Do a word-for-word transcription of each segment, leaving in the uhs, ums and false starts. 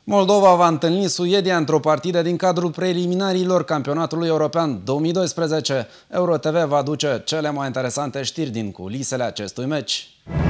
Moldova va întâlni Suedia într-o partidă din cadrul preliminariilor campionatului european două mii doisprezece. EuroTV va aduce cele mai interesante știri din culisele acestui meci.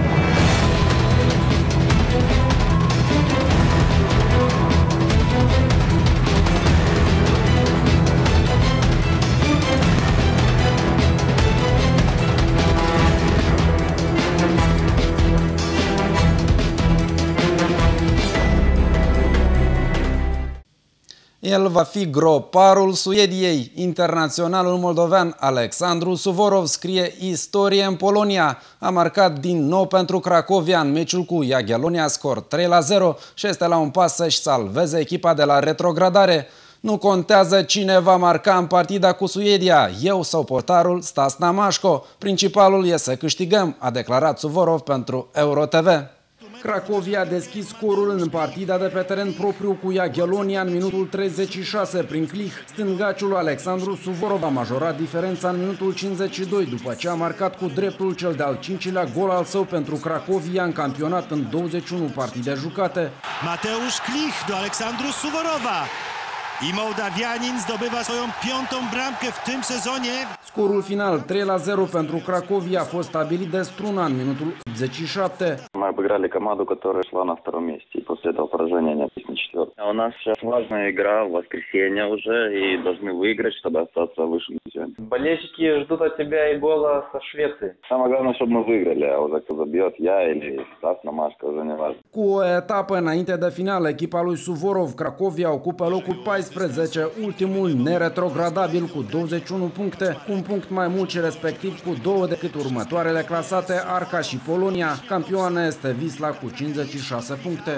El va fi groparul Suediei. Internaționalul moldovean Alexandru Suvorov scrie istorie în Polonia. A marcat din nou pentru Cracovia în meciul cu Jagiellonia, scor trei la zero și este la un pas să-și salveze echipa de la retrogradare. Nu contează cine va marca în partida cu Suedia, eu sau portarul Stas Namașco. Principalul e să câștigăm, a declarat Suvorov pentru EuroTV. Cracovia a deschis scorul în partida de pe teren propriu cu Jagiellonia în minutul treizeci și șase prin Clich. Stângaciul Alexandru Suvorov a majorat diferența în minutul cincizeci și doi după ce a marcat cu dreptul cel de-al cincilea gol al său pentru Cracovia în campionat în douăzeci și unu partide jucate. Mateusz Klich do Aleksandru Suworowa. I Mołdawianin zdobywa swoją piątą bramkę w tym sezonie. Scorul final trei la zero pentru Cracovia a fost stabilit de Struna în minutul optzeci și șapte. Мы обыграли команду, которая шла на втором месте, и после этого поражения они опять на четвертом. А у нас сейчас важная игра в воскресенье уже, и должны выиграть, чтобы остаться выше дивизиона. Болельщики ждут от тебя и гола со Швеции. Самое главное, чтобы мы выиграли, а уже кто забьет, я или Стас Намашко, уже не важно. Cu o etapă înainte de final, echipa lui Suvorov, Cracovia ocupă locul paisprezece, ultimul neretrogradabil cu douăzeci și unu puncte, cu un punct mai mult și respectiv cu două decât următoarele clasate, Arca și Polonia. Campioană este Wisla cu cincizeci și șase puncte.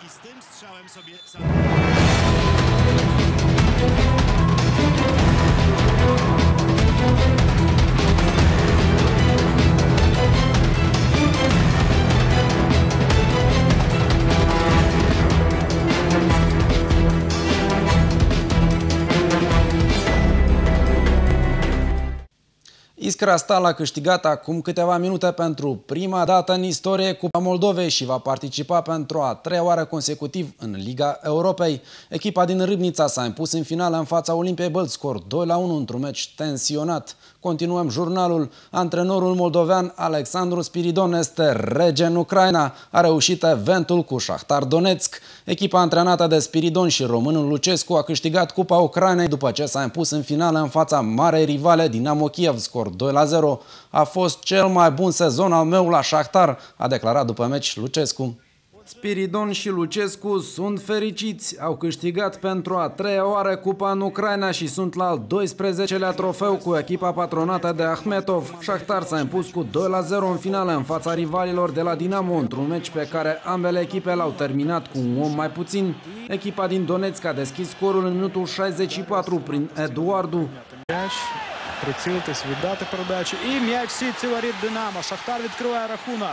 Iskra Stal a câștigat acum câteva minute pentru prima dată în istorie Cupa Moldovei și va participa pentru a treia oară consecutiv în Liga Europei. Echipa din Râbnița s-a impus în finală în fața Olimpiei Bălți, scor doi la unu într-un meci tensionat. Continuăm jurnalul. Antrenorul moldovean Alexandru Spiridon este rege în Ucraina. A reușit eventul cu Shakhtar Donetsk. Echipa antrenată de Spiridon și românul Lucescu a câștigat Cupa Ucrainei după ce s-a impus în finală în fața marei rivale Dinamo Kiev, scor doi la zero. A fost cel mai bun sezon al meu la Shakhtar, a declarat după meci Lucescu. Spiridon și Lucescu sunt fericiți. Au câștigat pentru a treia oară Cupa în Ucraina și sunt la al doisprezecelea trofeu cu echipa patronată de Akhmetov. Shakhtar s-a impus cu doi la zero în finală în fața rivalilor de la Dinamo, într-un meci pe care ambele echipe l-au terminat cu un om mai puțin. Echipa din Donetsk a deschis scorul în minutul șaizeci și patru prin Eduardu. Прицілитись, віддати передачу. І м'яч в сітці воріт Динамо. Шахтар відкриває рахунок.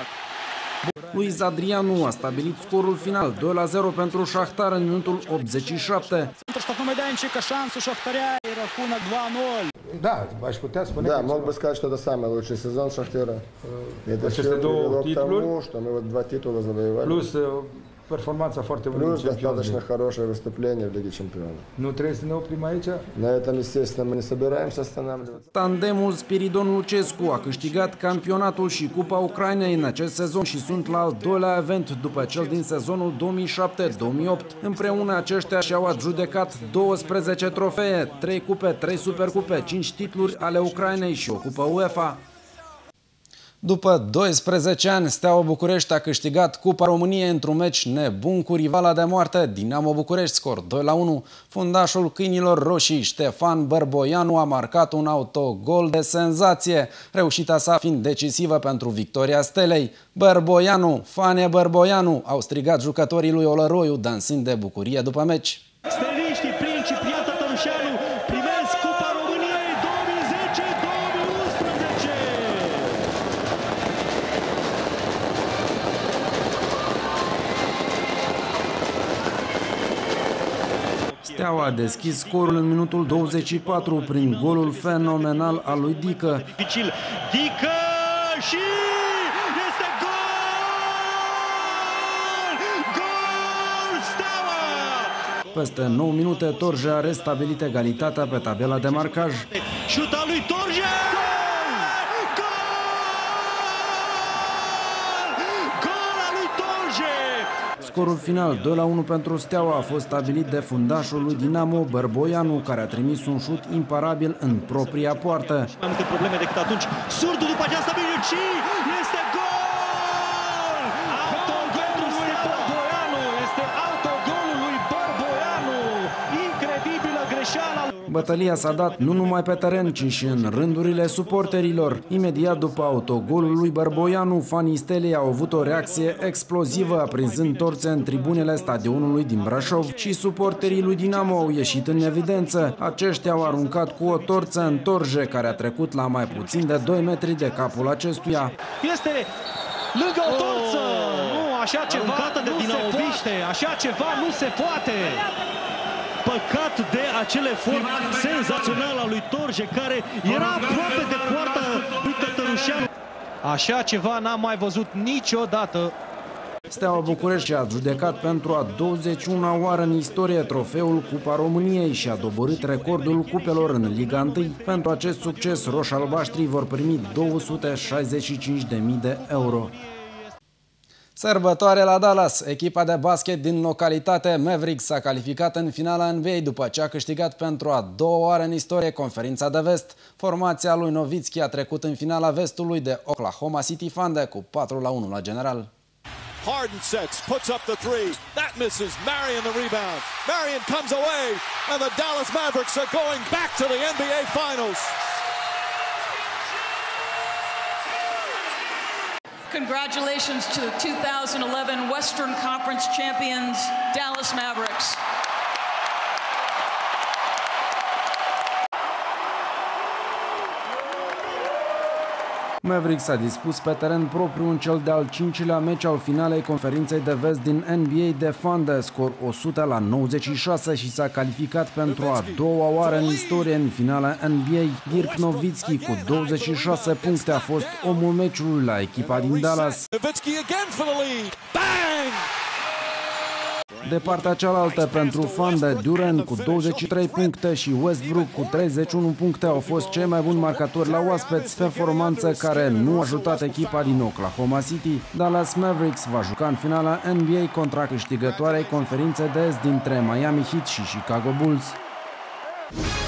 Luis Adrianu a stabilit scorul final doi la zero pentru Shakhtar în minutul optzeci și șapte. Центр штрафного майданчика, шанс у Шахтаря и рахунок два ноль. Да, aș putea spune. Да, мог бы сказать, что это самый лучший сезон Шахтера. Это все привело к тому, что мы вот два титула завоевали. Plus performanța foarte bună. Плюс достаточно хорошее выступление в Лиге Чемпионов. Nu trebuie să ne oprim aici? На этом, естественно, мы не собираемся останавливаться. Tandemul Spiridon-Lucescu a câștigat campionatul și Cupa Ucrainei în acest sezon și sunt la al doilea event după cel din sezonul două mii șapte două mii opt. Împreună aceștia și-au adjudecat douăsprezece trofee, trei cupe, trei supercupe, cinci titluri ale Ucrainei și o cupă UEFA. După doisprezece ani, Steaua București a câștigat Cupa României într-un meci nebun cu rivala de moarte, Dinamo București, scor doi la unu. Fundașul câinilor roșii, Ștefan Bărboianu, a marcat un autogol de senzație, reușita sa fiind decisivă pentru victoria Stelei. Bărboianu, Fane Bărboianu, au strigat jucătorii lui Olăroiu, dansând de bucurie după meci. Steliștii prin Ciprian Tătărușanu primesc Cupa României două mii zece două mii unsprezece. Steaua a deschis scorul în minutul douăzeci și patru prin golul fenomenal al lui Dică. Dificil. Dică și este gol! Gol Steaua! Peste nouă minute, Torje a restabilit egalitatea pe tabela de marcaj. Șuta lui Torje! Scorul final doi la unu pentru Steaua a fost stabilit de fundașul lui Dinamo, Bărboianu, care a trimis un șut imparabil în propria poartă. Mai multe probleme decât atunci. Surdu după această minuci este gol! Autogolul lui Bărboianu! Este autogolul lui Bărboianu! Incredibilă greșeală! Bătălia s-a dat nu numai pe teren, ci și în rândurile suporterilor. Imediat după autogolul lui Bărboianu, fanii Stelei au avut o reacție explozivă, aprinzând torțe în tribunele stadionului din Brașov, și suporterii lui Dinamo au ieșit în evidență. Aceștia au aruncat cu o torță în Torje, care a trecut la mai puțin de doi metri de capul acestuia. Este lângă o torță! Oh, nu, așa ceva de nu se poate! Așa ceva nu se poate! Păcat de acel efort senzațional al lui Torje, care era aproape de poarta lui Tătărușeanu. Așa ceva n-am mai văzut niciodată. Steaua București a judecat pentru a douăzeci și una oară în istorie trofeul Cupa României și a doborât recordul cupelor în Liga unu. Pentru acest succes, roș-albaștrii vor primi două sute șaizeci și cinci de mii de euro. Sărbătoare la Dallas. Echipa de basket din localitate Mavericks s-a calificat în finala N B A după ce a câștigat pentru a doua oară în istorie conferința de vest. Formația lui Nowitzki a trecut în finala vestului de Oklahoma City Thunder cu patru la unu la general. Harden sets, puts up the three. That misses. Marion the rebound. Marion comes away, and the Dallas Mavericks are going back to the N B A Finals. Congratulations to the two thousand eleven Western Conference champions, Dallas Mavericks. Mavericks a dispus pe teren propriu în cel de-al cincilea meci al finalei conferinței de vest din N B A de Thunder, scor o sută la nouăzeci și șase, și s-a calificat pentru a doua oară în istorie în finala N B A. Dirk Nowitzki cu douăzeci și șase puncte a fost omul meciului la echipa din Dallas. De partea cealaltă, pentru Thunder, Durant cu douăzeci și trei puncte și Westbrook cu treizeci și unu puncte au fost cei mai buni marcatori la oaspeți, performanță care nu a ajutat echipa din Oklahoma City. Dallas Mavericks va juca în finala N B A contra câștigătoarei conferințe de est dintre Miami Heat și Chicago Bulls.